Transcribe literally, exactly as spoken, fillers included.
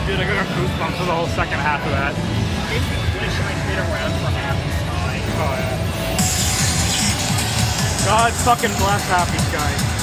Dude, I got goosebumps for the whole second half of that. Basically, wish I stayed around for half the sky. Oh yeah. God fucking bless Happy Sky.